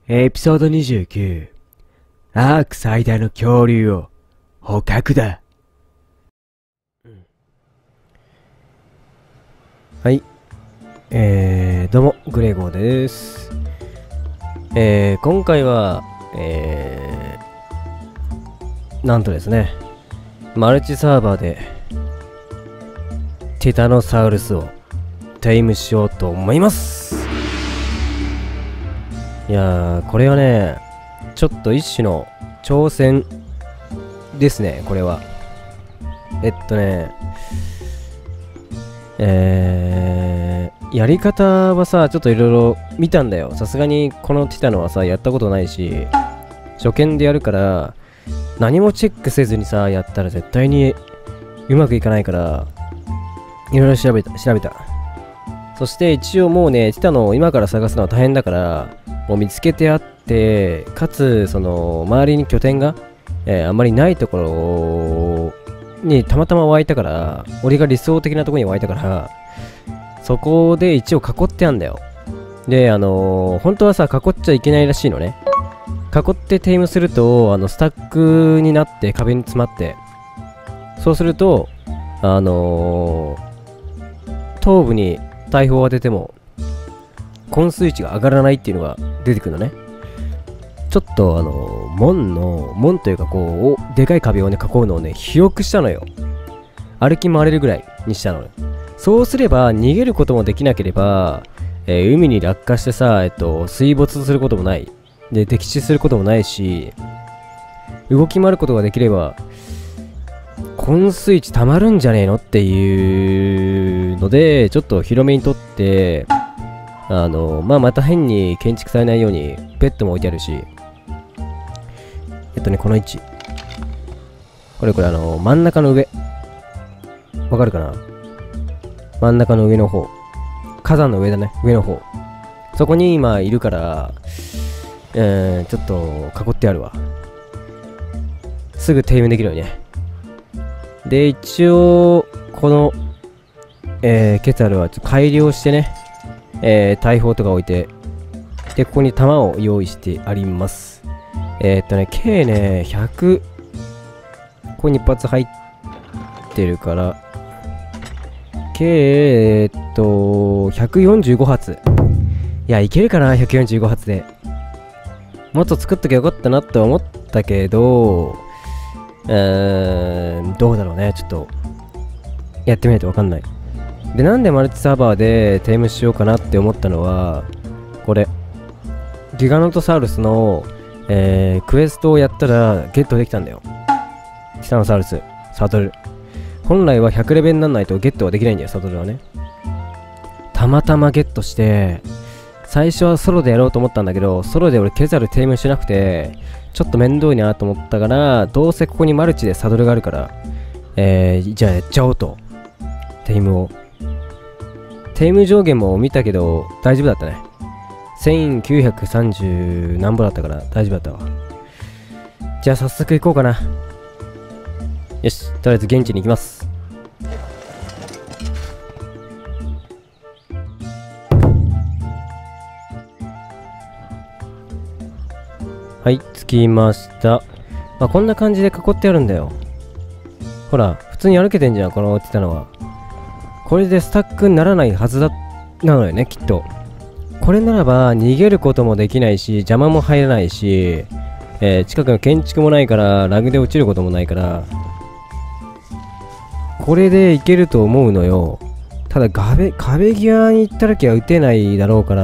エピソード29、アーク最大の恐竜を捕獲だ。 はい。どうも、グレゴーです。今回は、なんとですね、マルチサーバーで、ティタノサウルスをテイムしようと思います。いやー、これはね、ちょっと一種の挑戦ですね、これは。やり方はさ、ちょっといろいろ見たんだよ。さすがにこのティタノはさ、やったことないし、初見でやるから、何もチェックせずにさ、やったら絶対にうまくいかないから、いろいろ調べた。そして一応もうね、ティタノを今から探すのは大変だから、もう見つけてあって、かつ、その、周りに拠点が、あんまりないところにたまたま湧いたから、俺が理想的なところに湧いたから、そこで一応囲ってあんだよ。で、本当はさ、囲っちゃいけないらしいのね。囲ってテイムすると、スタックになって壁に詰まって、そうすると、頭部に大砲を当てても、昏睡値が上がらないっていうのが出てくるのね。ちょっと門というかこう、でかい壁をね、囲うのをね、広くしたのよ。歩き回れるぐらいにしたのよ。そうすれば、逃げることもできなければ、海に落下してさ、水没することもない。で、溺死することもないし、動き回ることができれば、昏睡値溜まるんじゃねえのっていうので、ちょっと広めにとって、また変に建築されないようにベッドも置いてあるし、この位置。これ真ん中の上。わかるかな？真ん中の上の方。火山の上だね。上の方。そこに今いるから、ちょっと囲ってあるわ。すぐテイムできるようにね。で、一応、この、ケツァルはちょっと改良してね、大砲とか置いて、で、ここに弾を用意してあります。計ね、100、ここに一発入ってるから、計、145発。いや、いけるかな、145発で。もっと作っときゃよかったなって思ったけど、どうだろうね、ちょっと、やってみないとわかんない。で、なんでマルチサーバーでテイムしようかなって思ったのは、これ、ギガノトサウルスの、クエストをやったらゲットできたんだよ。ティタノサウルス、サトル。本来は100レベルにならないとゲットはできないんだよ、サトルはね。たまたまゲットして、最初はソロでやろうと思ったんだけど、ソロで俺ケザルテイムしなくて、ちょっと面倒いなと思ったから、どうせここにマルチでサドルがあるから、じゃあやっちゃおうと。テイムを。テイム上限も見たけど、大丈夫だったね。1930何歩だったから大丈夫だったわ。じゃあ早速行こうかな。よし、とりあえず現地に行きます。はい、着きました。まあ、こんな感じで囲ってあるんだよ。ほら、普通に歩けてんじゃん、この落ちたのは。これでスタックにならないはずなのよね、きっと。これならば、逃げることもできないし、邪魔も入らないし、近くの建築もないから、ラグで落ちることもないから、これでいけると思うのよ。ただ、壁際に行った時は撃てないだろうから、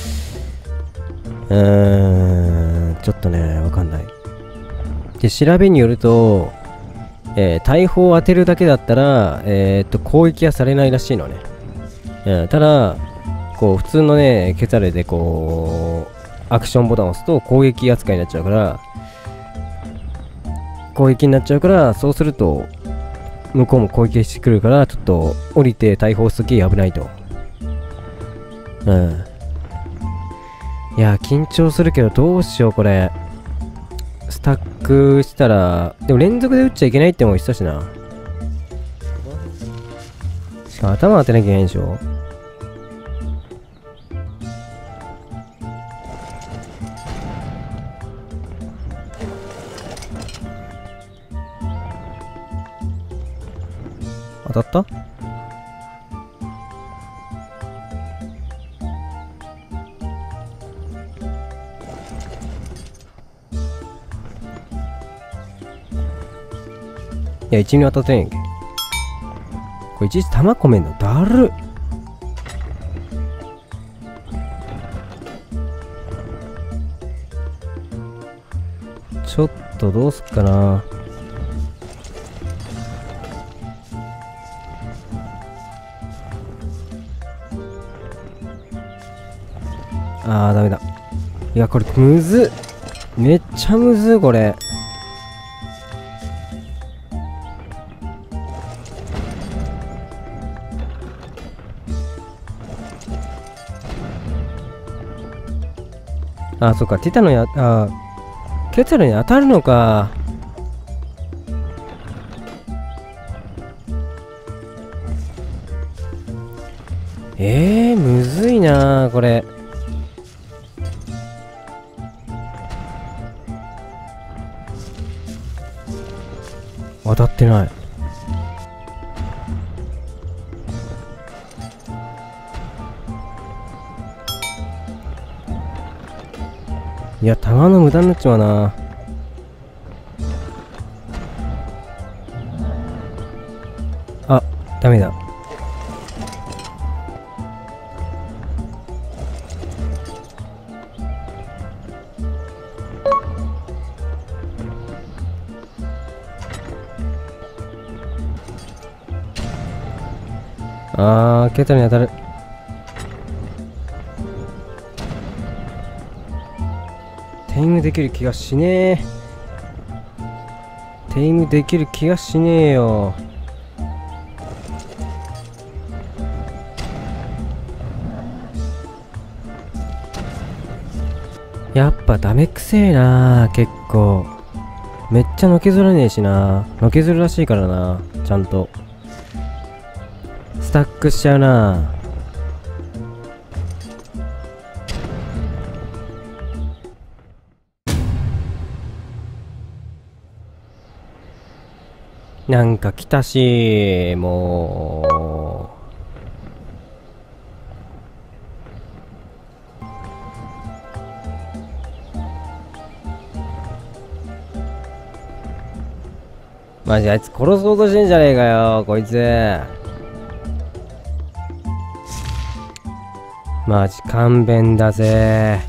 ちょっとね、わかんない。で、調べによると、大砲を当てるだけだったら、攻撃はされないらしいのね。ただ、こう、普通のね、ケツァルでこう、アクションボタンを押すと攻撃扱いになっちゃうから、そうすると、向こうも攻撃してくるから、ちょっと降りて大砲押すとき危ないと。いや、緊張するけどどうしよう、これ。スタックしたら、でも連続で撃っちゃいけないっても言ってたしな。しかも頭当てなきゃいけないでしょ。 当たった？いや、一に当たってんやんけ。これいちいち弾込めんのだるっ。ちょっとどうすっかな。あー、ダメだ。いや、これむずっ。めっちゃむずっ、これ。あ、そっか、ティタノや、ケツァルに当たるのか。むずいなこれ。当たってない。いや、弾の無駄になっちまうな。あ、ダメだ。ケトに当たる。テイムできる気がしねえ。テイムできる気がしねえよ。やっぱダメくせえな結構。めっちゃのけぞらねえしな。のけぞるらしいからな。ちゃんとスタックしちゃうな。なんか来たし、もう。マジあいつ殺そうとしてんじゃねえかよ、こいつ。マジ勘弁だぜ。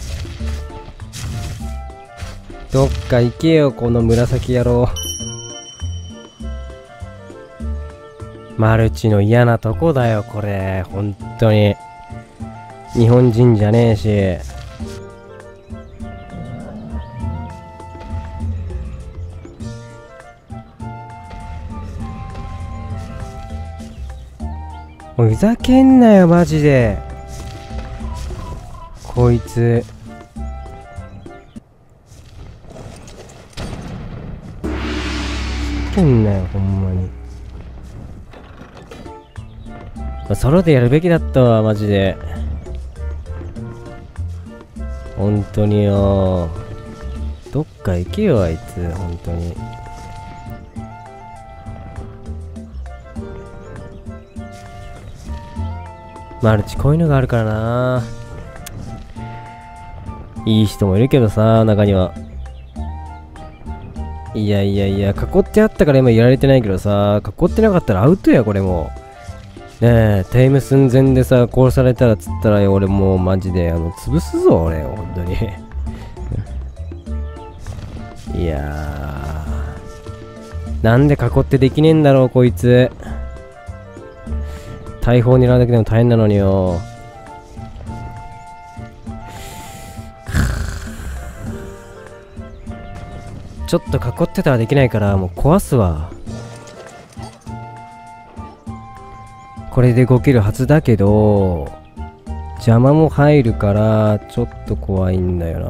どっか行けよ、この紫野郎。マルチの嫌なとこだよ、これ。本当に。日本人じゃねえし。もうふざけんなよ、マジで。こいつ。ふざけんなよ、ほんまに。ソロでやるべきだったわ、マジで。本当によ。どっか行けよ、あいつ、本当に。マルチこういうのがあるからな。いい人もいるけどさ、中には。いやいやいや、囲ってあったから今やられてないけどさ、囲ってなかったらアウトや、これもう。ねえ、テイム寸前でさ、殺されたらつったらよ、俺もうマジで、潰すぞ、俺、本当に。いやー。なんで囲ってできねえんだろう、こいつ。大砲狙うだけでも大変なのによ。ちょっと囲ってたらできないから、もう壊すわ。これで動けるはずだけど、邪魔も入るから、ちょっと怖いんだよな。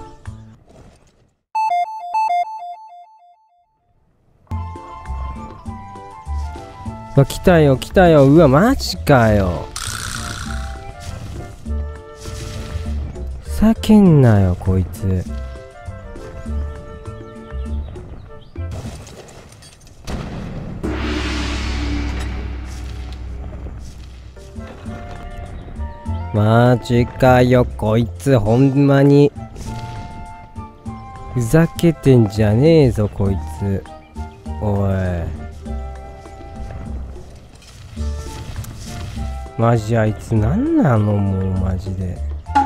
うわ、来たよ、来たよ。うわ、マジかよ。ふざけんなよ、こいつ。 マジかよ、こいつほんまに。ふざけてんじゃねえぞ、こいつ。おい。マジあいつなんなのもうマジで。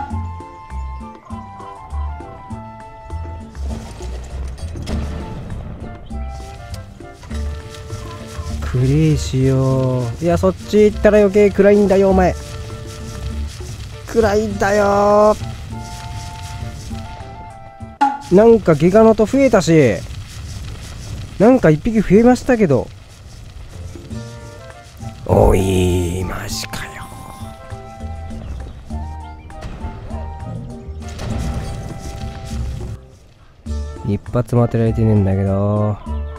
クレイしよう。いや、そっち行ったら余計暗いんだよお前。暗いんだよ。なんかギガノト増えたし、なんか一匹増えましたけど。おいマジかよ。一発も当てられてねえんだけど。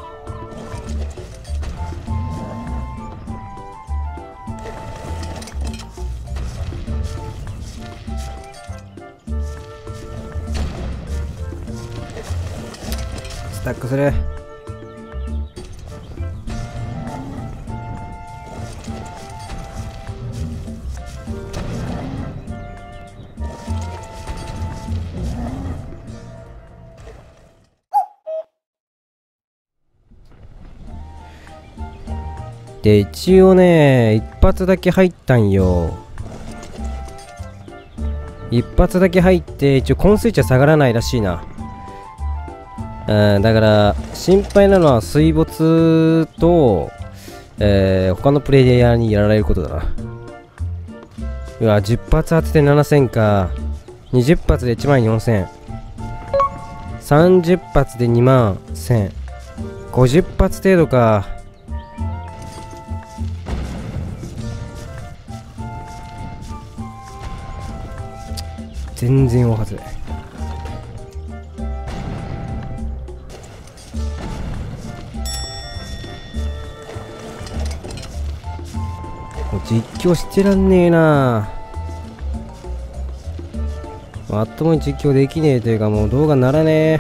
スタックする。で、一応ね、一発だけ入ったんよ。一発だけ入って、一応昏睡値は下がらないらしいな。だから、心配なのは水没と、他のプレイヤーにやられることだな。うわ、10発当てて7000か。20発で14000。30発で21000。50発程度か。全然大はず。もう実況してらんねえな。まともに実況できねえというか、もう動画ならねえ。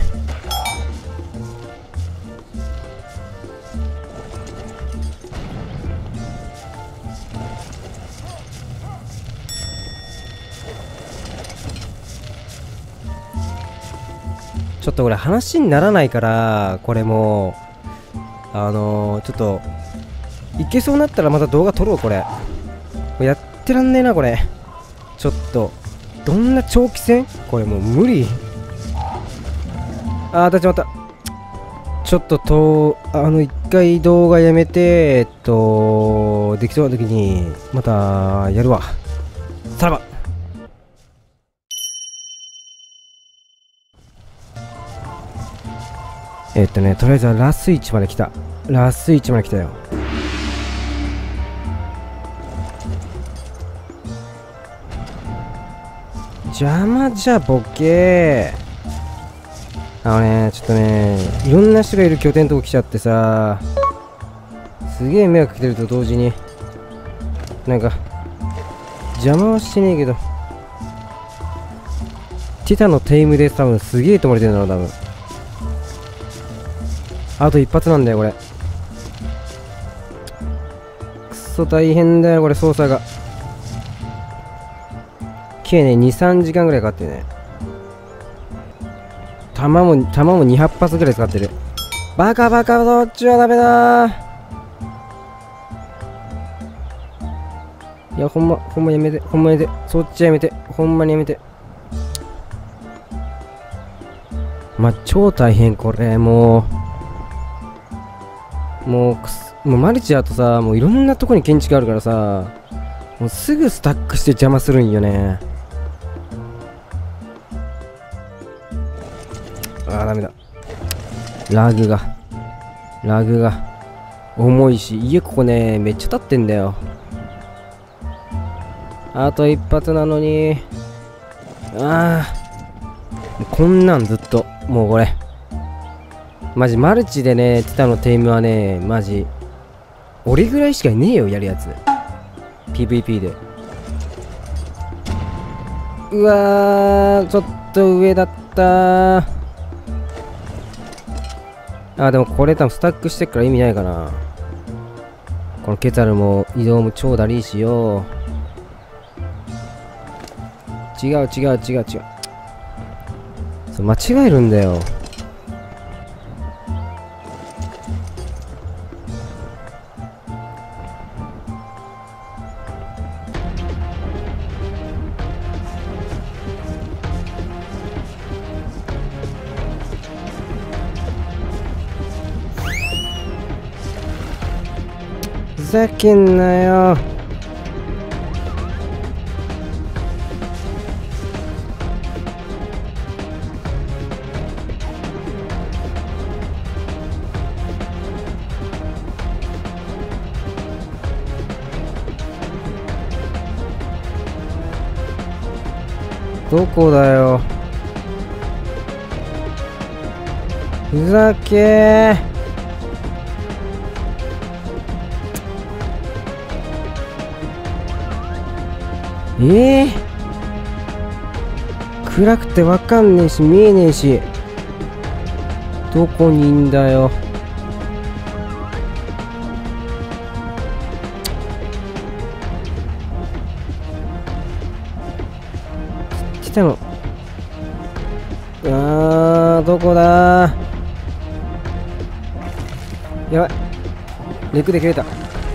ちょっとこれ話にならないから、これもうちょっといけそうになったらまた動画撮ろう。これやってらんねえな。これちょっとどんな長期戦これもう無理。あー、立ちまった。ちょっと一回動画やめてできそうな時にまたやるわ。さらば。とりあえずはラス1まで来た。ラス1まで来たよ。邪魔じゃボケー。ちょっとね、いろんな人がいる拠点のとこ来ちゃってさ、すげえ迷惑かけてると同時に、なんか、邪魔はしてねえけど、ティタのテイムで多分すげえ止まれてるんだろう、多分。あと一発なんだよこれ。くそ大変だよこれ操作が。計ね 2,3 時間ぐらいかかってね。弾も200発ぐらい使ってる。バカそっちはダメだー。いやほんまやめて、ほんまやめて、そっちやめて、ほんまにやめて。超大変これ。もうマルチだとさ、もういろんなとこに検知があるからさ、もうすぐスタックして邪魔するんよね。ダメだ。ラグが重いし、家ここねめっちゃ立ってんだよ。あと一発なのに。こんなんずっともうこれマジマルチでね、ティタのテイムはね、マジ俺ぐらいしかいねえよやるやつ PVP で。うわー、ちょっと上だったー。でもこれ多分スタックしてっから意味ないかな。このケツァルも移動も超だりーしよ。 違う。そう、間違えるんだよ。ふざけんなよ。どこだよ。ふざけ暗くてわかんねえし見えねえし、どこにいんだよ。来たの。どこだ。やばい、肉で切れた。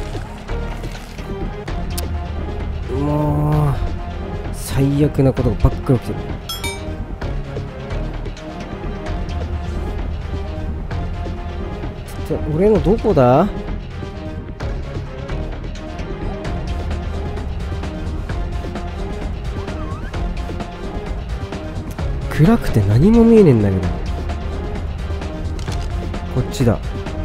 もう最悪なことがばっかり起きてる。俺のどこだ。暗くて何も見えねえんだけど。こっちだ。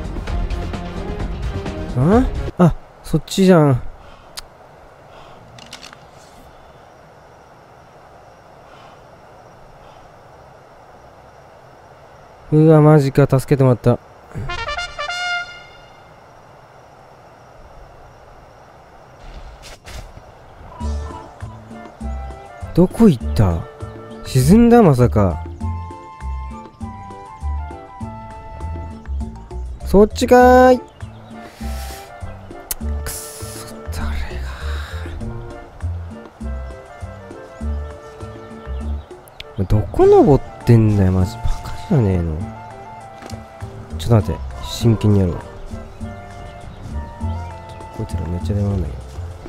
あ、そっちじゃん。うわ、マジか。助けてもらった。どこ行った。沈んだ。まさかそっちかーい。くそ、誰が。どこ登ってんだよ、マジバカじゃねえの。ちょっと待って、真剣にやるわ。こいつらめっちゃ出回んないよ。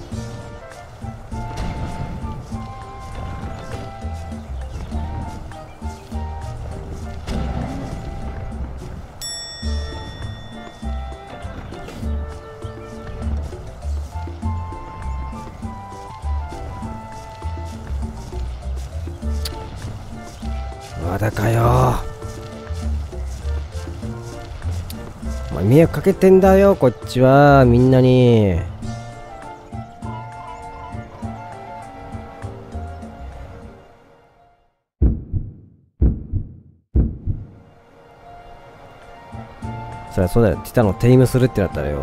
まだかよ。お前迷惑かけてんだよ、こっちはみんなに。そりゃそうだよ。ティタノテイムするってなったらよ。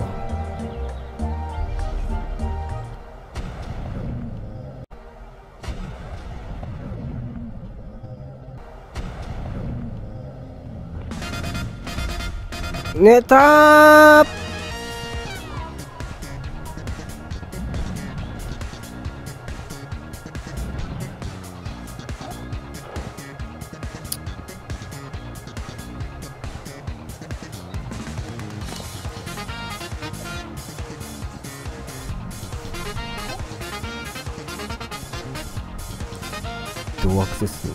寝たー。どうアクセス。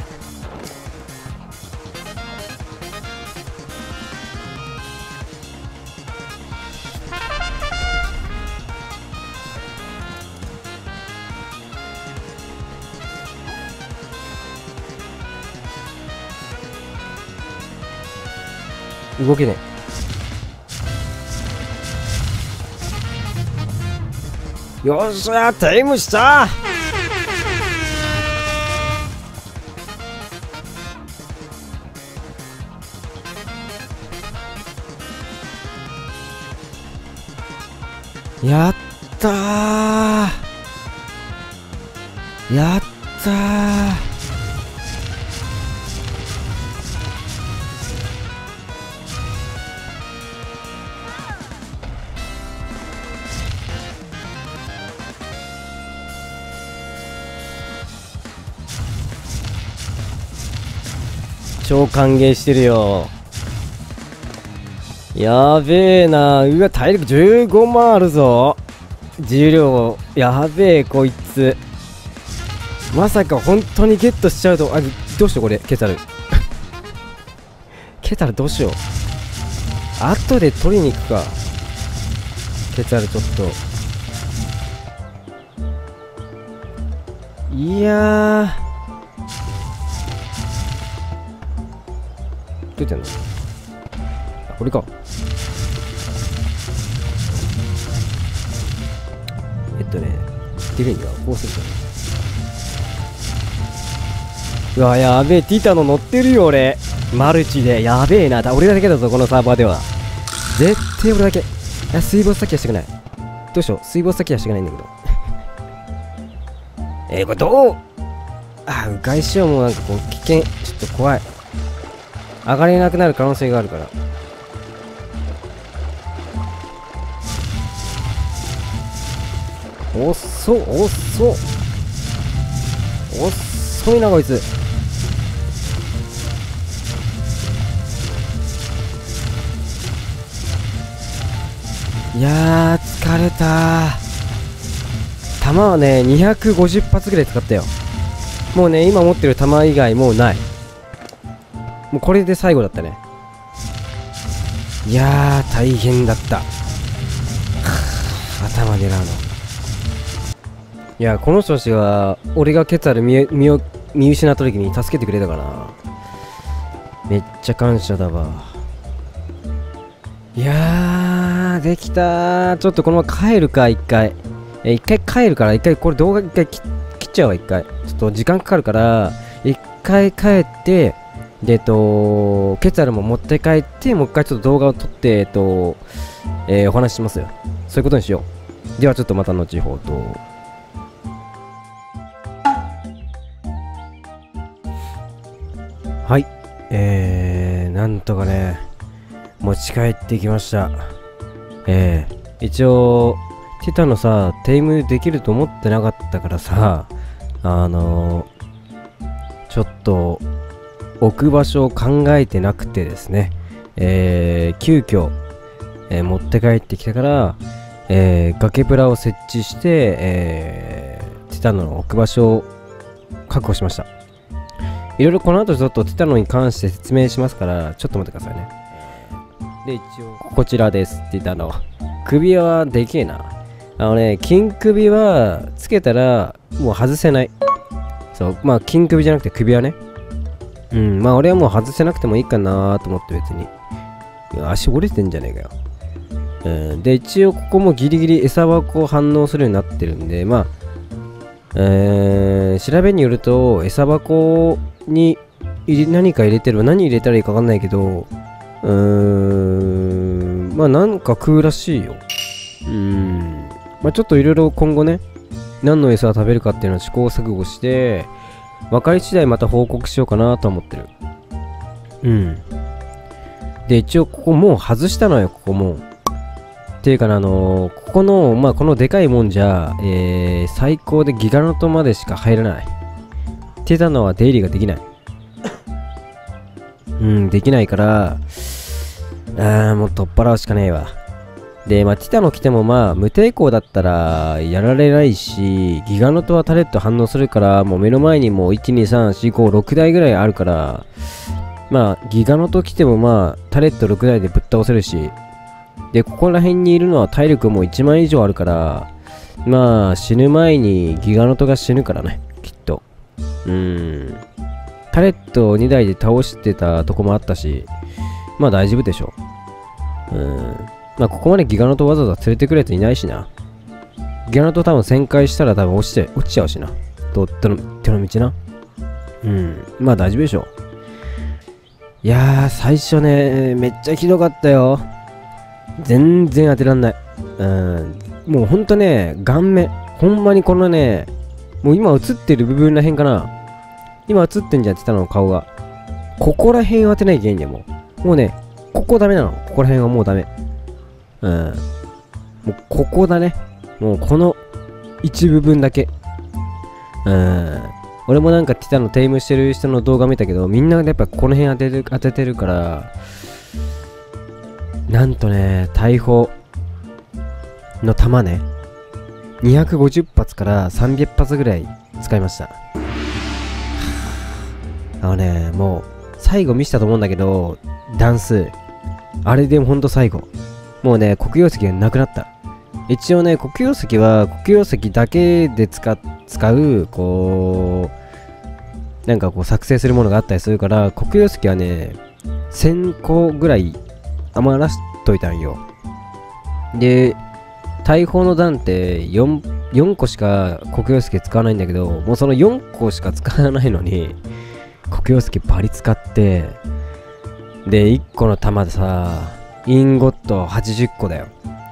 動けねえ。よっしゃ、タイムした。やったー、やったー。 超歓迎してるよ。やべえな。うわ、体力15万あるぞ。重量、やべえ、こいつ。まさか本当にゲットしちゃうと。あ、どうしようこれ、ケタル。ケタルどうしよう。後で取りに行くか。ケタルちょっと。いやー。どうやってんの？あ、これか。ディレイにはこうすると。うわ、やべえ、ティタノ乗ってるよ、俺。マルチで、やべえな。俺だけだぞ、このサーバーでは。絶対俺だけ。水没先はしてくない。どうしよう、水没先はしてくないんだけど。これどう？あ、迂回しよう。もうなんかこう、危険。ちょっと怖い。上がれなくなる可能性があるから。遅いなこいつ。いやー、疲れたー。弾はね、250発ぐらい使ったよ。もうね、今持ってる弾以外もうない。もうこれで最後だったね。いやー、大変だった。頭狙うの。いや、この人たちが俺がケツァル見失った時に助けてくれたからな。めっちゃ感謝だわ。いやー、できたー。ちょっとこのまま帰るか、一回帰るから、一回これ動画一回切っちゃうわ。一回ちょっと時間かかるから一回帰って、でケツァルも持って帰って、もう一回ちょっと動画を撮ってお話ししますよ。そういうことにしよう。ではちょっとまた後ほど。はい、なんとかね、持ち帰ってきました。一応、ティタのさ、テイムできると思ってなかったからさ、ちょっと、置く場所を考えてなくてですね、急遽、持って帰ってきたから、崖ブラを設置して、ティタノの置く場所を確保しました。いろいろこの後ちょっとティタノに関して説明しますから、ちょっと待ってくださいね。で、一応、こちらです、ティタノ。首はでけえな。金首はつけたらもう外せない。そう、まあ金首じゃなくて首はね。まあ俺はもう外せなくてもいいかなと思って別に。足折れてんじゃねえかよ。で、一応ここもギリギリ餌箱反応するようになってるんで、まあ、調べによると餌箱に何か入れてる。何入れたらいいかわかんないけど、まあなんか食うらしいよ。まあちょっといろいろ今後ね、何の餌を食べるかっていうのを試行錯誤して、分かり次第また報告しようかなと思ってる。で、一応ここもう外したのよ、ここもう。っていうかな、ここの、まあこのでかいもんじゃ、最高でギガノトまでしか入らない。ティタノは出入りができない。できないから、もう取っ払うしかねえわ。で、まあ、ティタノ来てもまあ、無抵抗だったらやられないし、ギガノトはタレット反応するから、もう目の前にもう1、2、3、4、5、6台ぐらいあるから、まあ、ギガノト来てもまあ、タレット6台でぶっ倒せるし、で、ここら辺にいるのは体力も1万以上あるから、まあ、死ぬ前にギガノトが死ぬからね、きっと。タレット2台で倒してたとこもあったし、まあ大丈夫でしょう。まあここまでギガノトわざわざ連れてくるやついないしな。ギガノト多分旋回したら多分落ちちゃうしな。手の道な。まあ大丈夫でしょう。いやー、最初ね、めっちゃひどかったよ。全然当てらんない。もうほんとね、顔面。ほんまにこのね、もう今映ってる部分らへんかな。今映ってんじゃん、ティタノの顔が。ここらへんを当てないといけないんだよ、もう。もうね、ここダメなの。ここらへんはもうダメ。もうここだね。もうこの一部分だけ。 俺もなんかティタノテイムしてる人の動画見たけど、みんなやっぱこの辺当ててるから、なんとね、大砲の弾ね、250発から300発ぐらい使いました。もう、最後見せたと思うんだけど、弾数。あれでほんと最後。もうね、黒曜石がなくなった。一応ね、黒曜石は、黒曜石だけで使う、こう、なんかこう作成するものがあったりするから、黒曜石はね、1000個ぐらい余らしといたんよ。で、大砲の弾って4個しか黒曜石使わないんだけど、もうその4個しか使わないのに、黒曜石バリ使って、で、1個の弾でさ、インゴット80個だよ。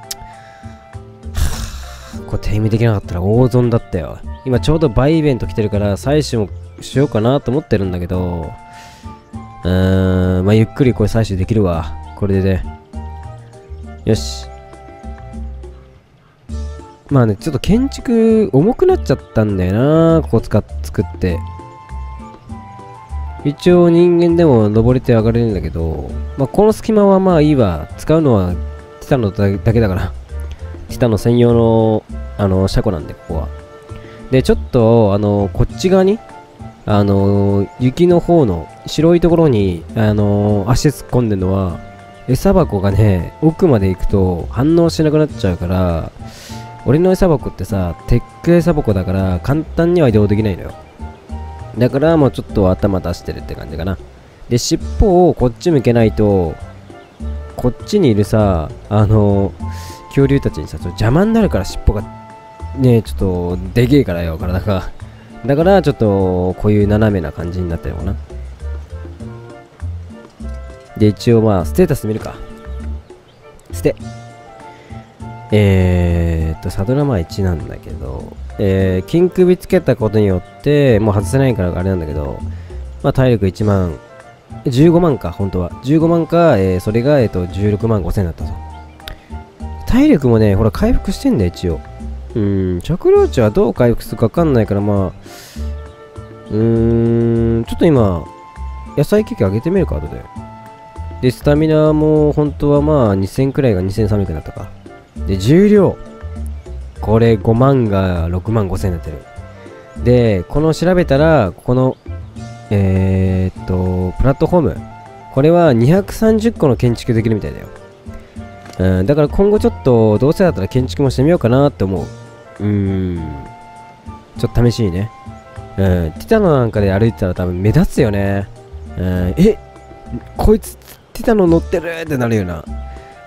これテイムできなかったら大損だったよ。今ちょうどバイイベント来てるから採取もしようかなと思ってるんだけど、まあゆっくりこれ採取できるわ。これでね。よし。まあね、ちょっと建築重くなっちゃったんだよな。ここ作って。一応人間でも登れて上がれるんだけど、まあこの隙間はまあいいわ。使うのはティタノだけだから。ティタノ専用の車庫なんで、ここは。で、ちょっと、こっち側に、雪の方の白いところに、足突っ込んでるのは、餌箱がね、奥まで行くと反応しなくなっちゃうから、俺の餌箱ってさ、テック餌箱だから、簡単には移動できないのよ。だから、もうちょっと頭出してるって感じかな。で、尻尾をこっち向けないと、こっちにいるさ、恐竜たちにさ、邪魔になるから尻尾が、ね、ちょっと、でけえからよ、体が。だから、ちょっと、こういう斜めな感じになってるのかな。で、一応まあ、ステータス見るか。サドラマ1なんだけど、金首つけたことによって、もう外せないからあれなんだけど、まあ、体力1万、15万か、本当は。15万か、それが、16万5千だったぞ。体力もね、ほら、回復してんだよ、一応。着量値はどう回復するかわかんないから、まあ、ちょっと今、野菜機器上げてみるか、後で。で、スタミナも、本当はまあ、2000くらいが2300になったか。で、重量。これ5万が6万5千になってる。で、この調べたら、この、プラットフォーム。これは230個の建築できるみたいだよ。だから今後ちょっと、どうせだったら建築もしてみようかなって思う。ちょっと試しにね。ティタノなんかで歩いてたら多分目立つよね。こいつ、ティタノ乗ってるってなるよな。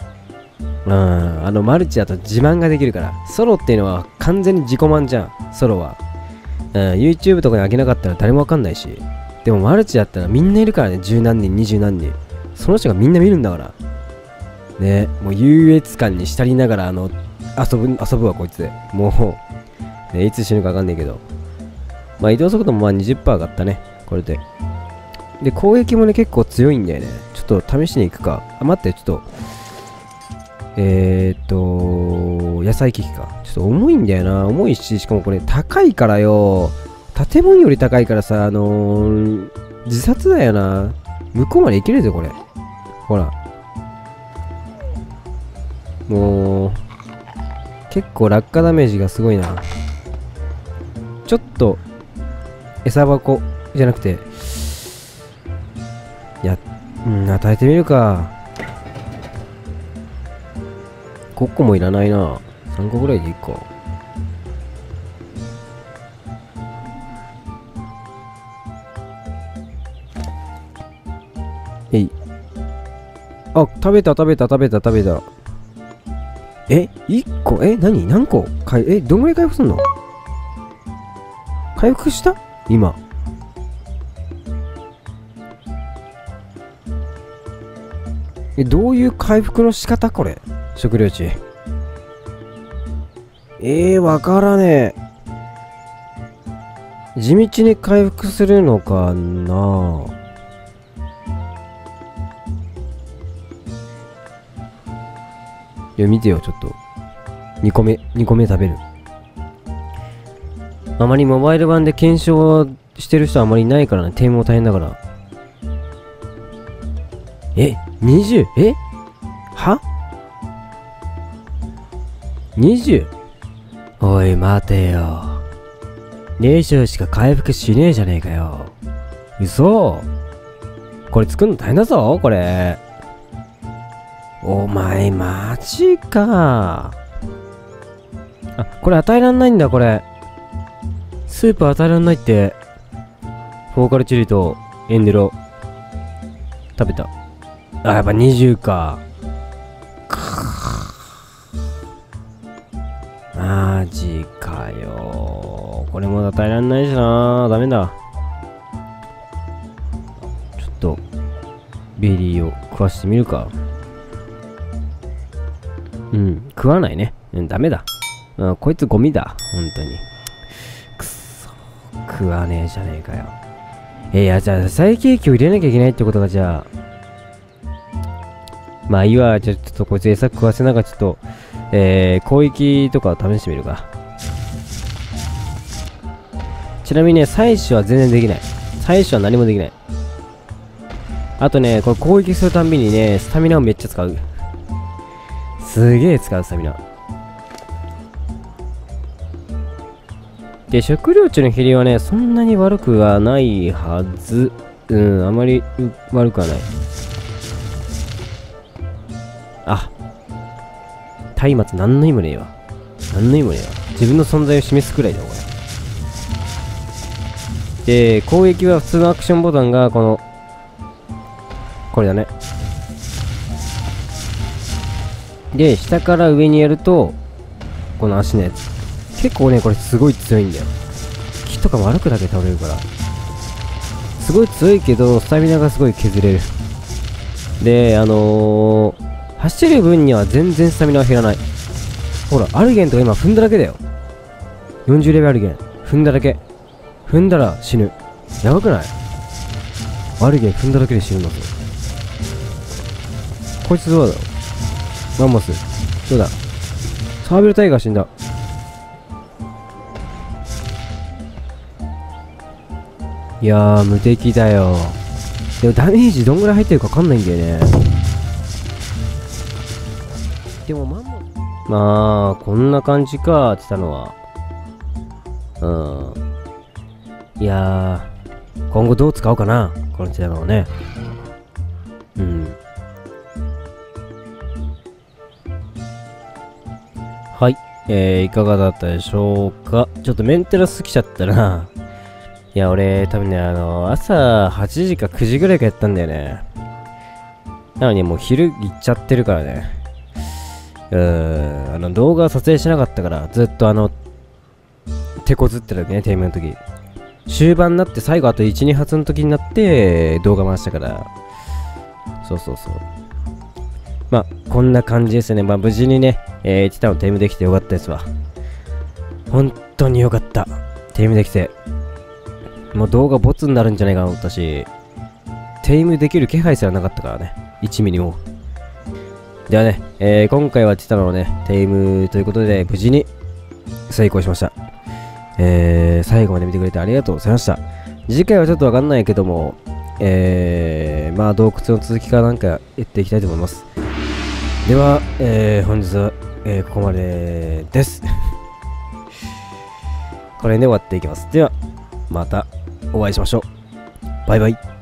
マルチだと自慢ができるから。ソロっていうのは完全に自己満じゃん。ソロは。YouTube とかに上げなかったら誰もわかんないし。でもマルチだったらみんないるからね。十何人、20何人。その人がみんな見るんだから。ね、もう優越感に浸りながら遊ぶわこいつで。もう、ね、いつ死ぬかわかんないけど。まあ移動速度もまあ 20% 上がったね。これで。で、攻撃もね結構強いんだよね。ちょっと試しに行くか。待って、ちょっと。野菜機器か。ちょっと重いんだよな。重いし、しかもこれ高いからよ。建物より高いからさ、自殺だよな。向こうまで行けるぜ、これ。ほら。もう、結構落下ダメージがすごいな。ちょっと、餌箱じゃなくて、与えてみるか。5個もいらないな。3個ぐらいでいいか。あ、食べた。1個何個どんぐらい回復すんの？回復した今。どういう回復の仕方これ？食料値。わからねえ。地道に回復するのかな。いや、見てよ、ちょっと。2個目食べる。あまりモバイル版で検証してる人あんまりいないからね。テームも大変だから。20？ は？ 20？ おい待てよ。20しか回復しねえじゃねえかよ。 嘘？これ作るの大変だぞ、これ。お前、マジか。あ、これ与えらんないんだ、これ。スープ与えらんないって。フォーカルチリとエンデロ。食べた。あ、やっぱ20か。マジかよ。これも与えらんないしな。ダメだ。ちょっと、ベリーを食わしてみるか。うん、食わないね。うん、ダメだ。うん、こいつゴミだ。本当に。くっそ。食わねえじゃねえかよ。いや、じゃあ、再景気を入れなきゃいけないってことが、じゃあ。まあいいわ。じゃあ、ちょっとこいつ餌食わせながら、ちょっと、攻撃とかを試してみるか。ちなみにね、採取は全然できない。採取は何もできない。あとね、これ攻撃するたんびにね、スタミナをめっちゃ使う。すげえ使う、スタミナ。で、食料値の比例はね、そんなに悪くはないはず。うん、あまり悪くはない。あ、松明何の意味もねえわ。何の意味もねえわ。自分の存在を示すくらいだよ、これ。で、攻撃は普通のアクションボタンが、これだね。で、下から上にやると、この足のやつ。結構ね、これすごい強いんだよ。木とかも歩くだけ倒れるから。すごい強いけど、スタミナがすごい削れる。で、走る分には全然スタミナは減らない。ほら、アルゲンとか今踏んだだけだよ。40レベルアルゲン。踏んだだけ。踏んだら死ぬ。やばくない？アルゲン踏んだだけで死ぬんだぞ。こいつどうだろう？マンモス。どうだ？サーベルタイガー死んだ。いやー、無敵だよ。でもダメージどんぐらい入ってるかわかんないんだよね。でもまあ、こんな感じかって言ったのは。いやー、今後どう使おうかな。このテーマをね。うん。はい。いかがだったでしょうか。ちょっとメンテナンス来ちゃったな。いや、俺、多分ね、朝8時か9時ぐらいからやったんだよね。なのにもう昼行っちゃってるからね。動画撮影しなかったから、ずっと手こずってたね、テーマの時。終盤になって最後あと1、2発の時になって動画回したから。そうそうそう。まあ、こんな感じですね。まあ、無事にね、ティタンをテームできてよかったですわ。本当によかった。テームできて。もう動画ボツになるんじゃないかなと思ったし、テームできる気配すらなかったからね。1ミリも。ではね、今回はティタンのね、テームということで、無事に成功しました。最後まで見てくれてありがとうございました。次回はちょっとわかんないけども、まあ洞窟の続きかなんかやっていきたいと思います。では、本日は、ここまでです。これで終わっていきます。では、またお会いしましょう。バイバイ。